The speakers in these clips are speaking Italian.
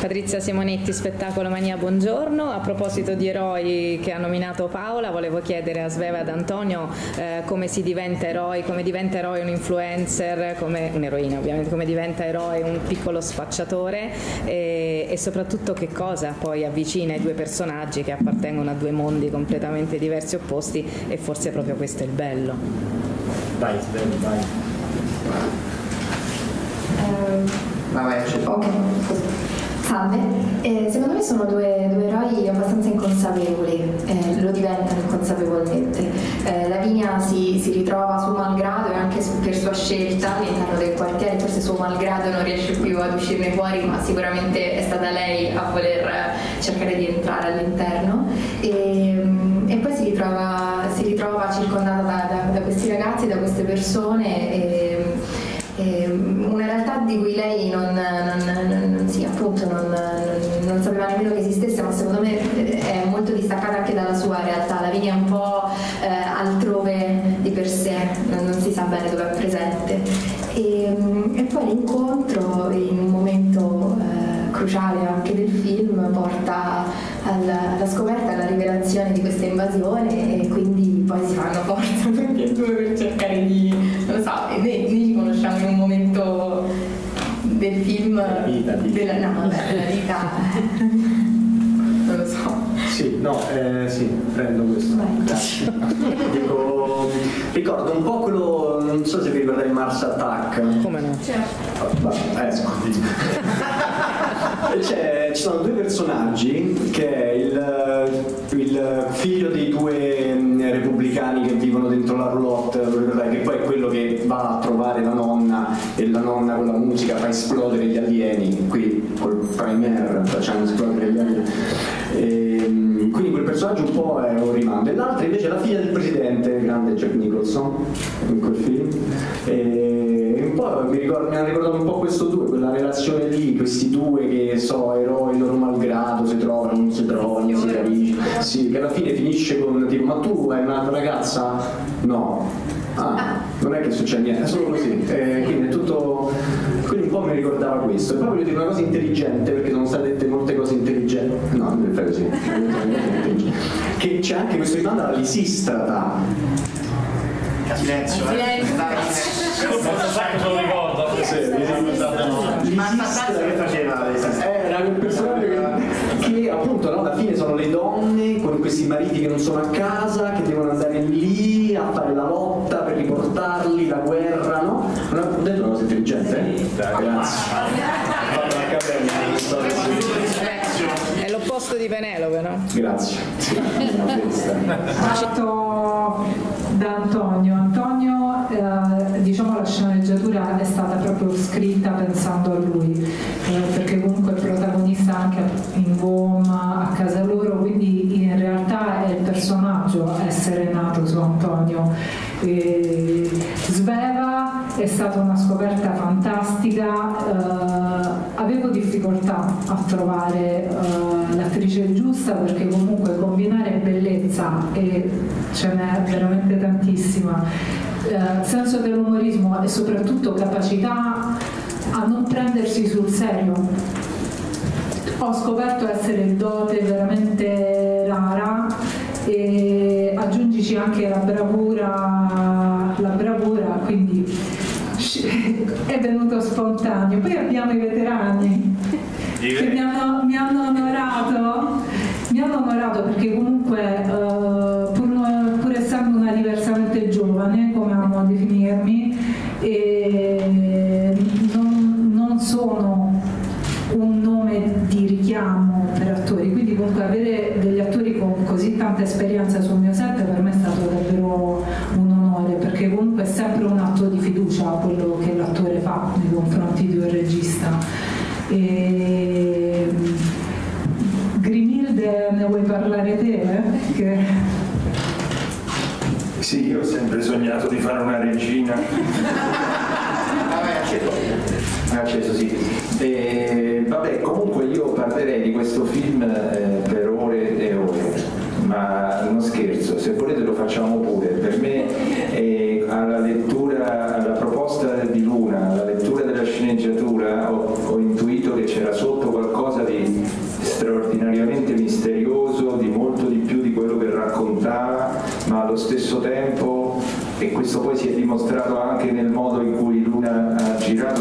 Patrizia Simonetti, Spettacolo Mania, buongiorno. A proposito di eroi che ha nominato Paola, volevo chiedere a Sveva e ad Antonio come si diventa eroi, come diventa eroe un influencer, come un'eroina ovviamente, come diventa eroe un piccolo spacciatore e soprattutto che cosa poi avvicina i due personaggi che appartengono a due mondi completamente diversi e opposti, e forse proprio questo è il bello. Vai, Sveva, vai. Ok, salve. Secondo me sono due eroi abbastanza inconsapevoli, lo diventano inconsapevolmente. Lavinia si ritrova suo malgrado e anche per sua scelta all'interno del quartiere, forse suo malgrado non riesce più ad uscirne fuori, ma sicuramente è stata lei a voler cercare di entrare all'interno. E poi si ritrova circondata da questi ragazzi, da queste persone. Una realtà di cui lei non sapeva nemmeno che esistesse, ma secondo me è molto distaccata anche dalla sua realtà. Lavinia è un po' altrove di per sé, non si sa bene dove è presente. E poi l'incontro, in un momento cruciale anche del film, porta alla scoperta, alla rivelazione di questa invasione, e quindi poi si fanno forza tutti e due per cercare di, non lo so, noi ci conosciamo in un momento del film della vita, della vita non lo so. Sì, no, sì, prendo questo. Grazie. Ricordo un po' quello, non so se vi ricordate Mars Attack. Come no? Ci sono due personaggi, che è il figlio dei due repubblicani che vivono dentro la roulotte, che poi è quello che va a trovare la nonna, e la nonna con la musica fa esplodere gli alieni. Qui col primer facciamo esplodere gli alieni. Quindi quel personaggio un po' è un rimando. E l'altra invece è la figlia del presidente, grande Jack Nicholson, in quel film. Un po' mi ha ricordato un po' questo due, quella relazione lì, questi due che eroi loro malgrado, si trovano, non si trovano, non si capisce. Sì, che alla fine finisce con tipo: ma tu hai una ragazza? No. Non è che succede niente, è solo così. Quindi è tutto. Quindi un po' mi ricordava questo. E poi voglio dire una cosa intelligente, perché sono state dette molte cose intelligenti. No, non fai così. Che c'è anche questo rimando alla Lisistrata. Silenzio. Lo ricordo. Ma che faceva? Era quel personaggio che appunto, no, alla fine sono le donne con questi mariti che non sono a casa, che devono andare lì a fare la lotta per riportarli, la guerra, no? Non ho detto una cosa intelligente? Grazie. È l'opposto di Penelope, no? Grazie. Fatto da Antonio. Diciamo la sceneggiatura è stata proprio scritta pensando a lui, perché comunque è protagonista anche in Gom, a casa loro, quindi in realtà è il personaggio a essere nato su Antonio. Sveva è stata una scoperta fantastica, avevo difficoltà a trovare l'attrice giusta, perché comunque combinare bellezza, e ce n'è veramente tantissima, senso dell'umorismo e soprattutto capacità a non prendersi sul serio. Ho scoperto essere dote veramente rara, e aggiungici anche la bravura, quindi è venuto spontaneo. Poi abbiamo i veterani che mi hanno onorato, perché comunque pur essendo una diversamente giovane, come amo a definirmi, non sono un nome di richiamo per attori, quindi comunque avere degli attori con così tanta esperienza sul mio set per me è stato davvero un onore, perché comunque è sempre un atto di fiducia quello che l'attore fa nei confronti di un regista. Grimilde, ne vuoi parlare te? Sì, io ho sempre sognato di fare una regina. Acceso, sì. Vabbè, comunque io parlerei di questo film per ore e ore, ma non scherzo, se volete lo facciamo pure. Per me alla lettura, alla proposta di Luna, alla lettura della sceneggiatura ho intuito che c'era sotto qualcosa di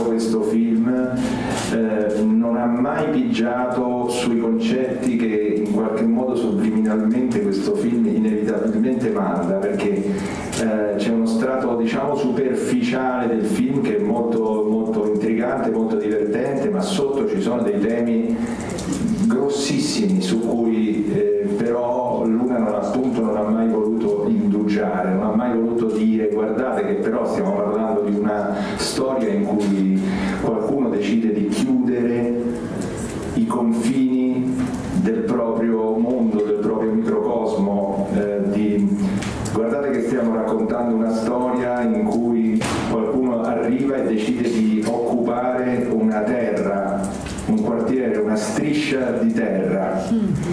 fatto questo film non ha mai pigiato sui concetti che in qualche modo subliminalmente questo film inevitabilmente manda, perché c'è uno strato diciamo superficiale del film che è molto, molto intrigante, molto divertente, ma sotto ci sono dei temi grossissimi su cui però Luna non ha mai voluto indugiare, non ha mai voluto dire guardate che però stiamo parlando di una storia in cui qualcuno decide di chiudere i confini del proprio mondo, del proprio microcosmo, guardate che stiamo raccontando una storia in cui qualcuno arriva e decide di occupare una terra, un quartiere, una striscia di terra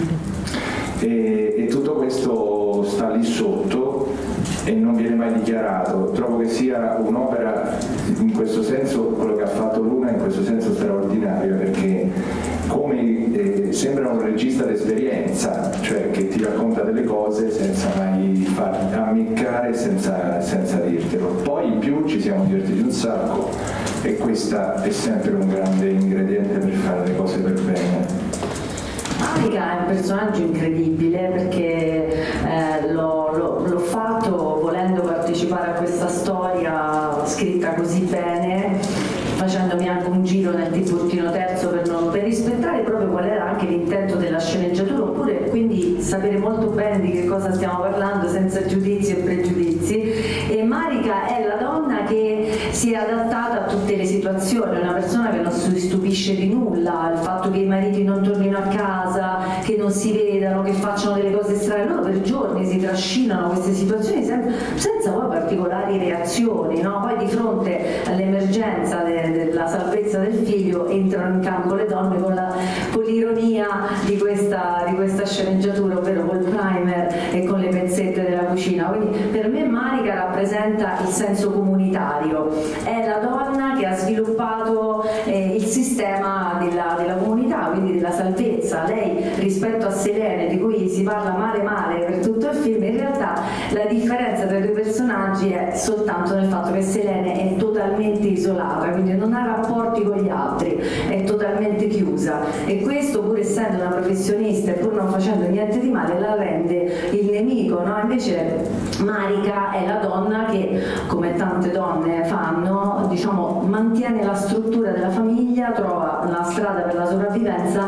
e tutto questo sta lì sotto e non viene mai dichiarato. Trovo che sia un'opera in questo senso, quello che ha fatto Luna in questo senso straordinario, perché come sembra un regista d'esperienza, cioè che ti racconta delle cose senza mai far ammiccare, senza dirtelo. Poi in più ci siamo divertiti un sacco e questa è sempre un grande ingrediente per fare le cose per bene. Marica è un personaggio incredibile perché l'ho fatto volendo partecipare a questa storia scritta così bene, facendomi anche un giro nel Tiburtino Terzo per rispettare proprio qual era anche l'intento della sceneggiatura, oppure quindi sapere molto bene di che cosa stiamo parlando senza giudizi e pregiudizi. E Marica è la donna che si è adattata a tutte le situazioni, una persona che non si stupisce di nulla, il fatto che i mariti non tornino a casa, che non si vedano, che facciano delle cose strane, loro per giorni si trascinano queste situazioni senza poi particolari reazioni, no? Poi di fronte all'emergenza della salvezza del figlio entrano in campo le donne con l'ironia di questa sceneggiatura, ovvero col primer e con le pezzette della cucina. Quindi per me Marica rappresenta il senso comunitario, è la donna che ha sviluppato il sistema della comunità, quindi della salvezza. Lei rispetto a Selene, di cui si parla male per tutto il film, in realtà la differenza tra i due personaggi è soltanto nel fatto che Selene è totalmente isolata, quindi non ha rapporti con gli altri, è totalmente chiusa, e questo, pur essendo una professionista e pur non facendo niente di male, la rende il nemico, no? Invece Marica è la donna che, come tante donne fanno, diciamo, mantiene la struttura della famiglia, trova una strada per la sopravvivenza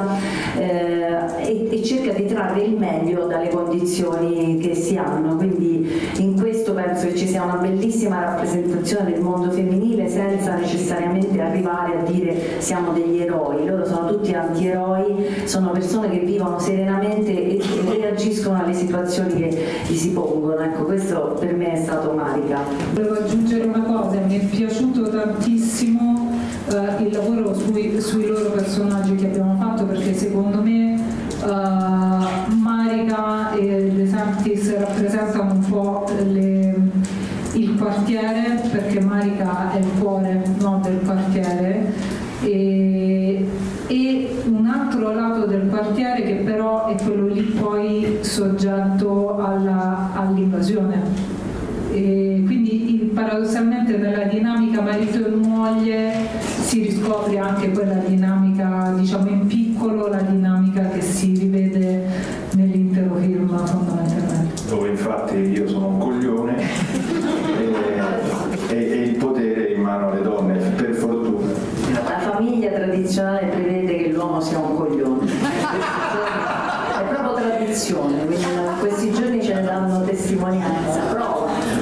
e cerca di trarre il meglio dalle condizioni che si hanno. Quindi in questo penso che ci sia una bellissima rappresentazione del mondo femminile, senza necessariamente arrivare a dire siamo degli eroi. Loro sono tutti antieroi, sono persone che vivono serenamente e reagiscono alle situazioni che gli si pongono. Ecco, questo per me è stato Marica. Volevo aggiungere una cosa, mi è piaciuto tantissimo il lavoro sui loro personaggi che abbiamo fatto, perché secondo me Marica e De Sanctis rappresentano un po' il quartiere, perché Marica è il cuore, no, del quartiere, e un altro lato del quartiere che però è quello lì poi soggetto all'invasione. E quindi paradossalmente nella dinamica marito e moglie si riscopre anche quella dinamica, diciamo in piccolo, la dinamica che si rivede nell'intero film fondamentalmente. Dove infatti io sono un coglione e il potere è in mano alle donne, per fortuna. La famiglia tradizionale prevede che l'uomo sia un coglione. È proprio tradizione, quindi in questi giorni ce ne danno testimonianza. Prova.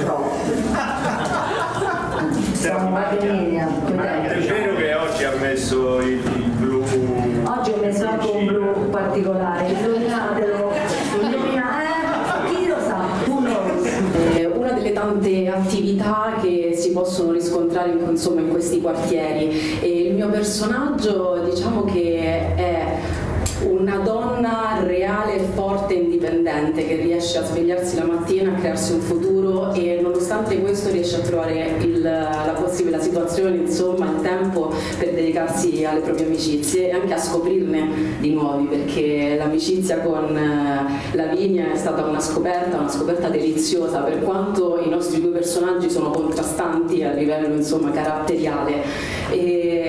Siamo Magnenia. È vero che oggi ha messo il blu. Oggi ho messo anche un blu particolare, indovinatelo. Chi lo sa? Tu lo sai. Una delle tante attività che si possono riscontrare in questi quartieri, e il mio personaggio, diciamo che è una donna reale, forte e indipendente, che riesce a svegliarsi la mattina, a crearsi un futuro, e nonostante questo riesce a trovare la situazione, insomma, il tempo per dedicarsi alle proprie amicizie e anche a scoprirne di nuovi, perché l'amicizia con Lavinia è stata una scoperta deliziosa, per quanto i nostri due personaggi sono contrastanti a livello, insomma, caratteriale. E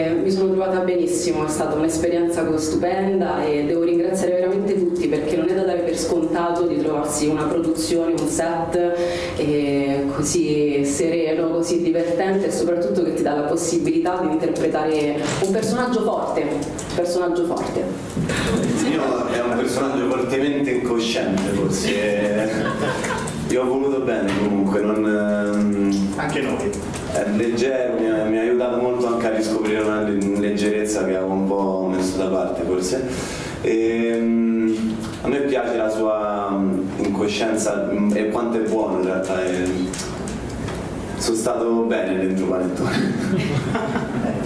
sono trovata benissimo, è stata un'esperienza stupenda e devo ringraziare veramente tutti, perché non è da dare per scontato di trovarsi una produzione, un set così sereno, così divertente e soprattutto che ti dà la possibilità di interpretare un personaggio forte. Il mio è un personaggio fortemente incosciente, forse. Io ho voluto bene comunque, anche noi. È leggero, mi ha aiutato molto anche a riscoprire una leggerezza che avevo un po' messo da parte forse. A me piace la sua incoscienza e quanto è buono in realtà. Sono stato bene dentro Panettone.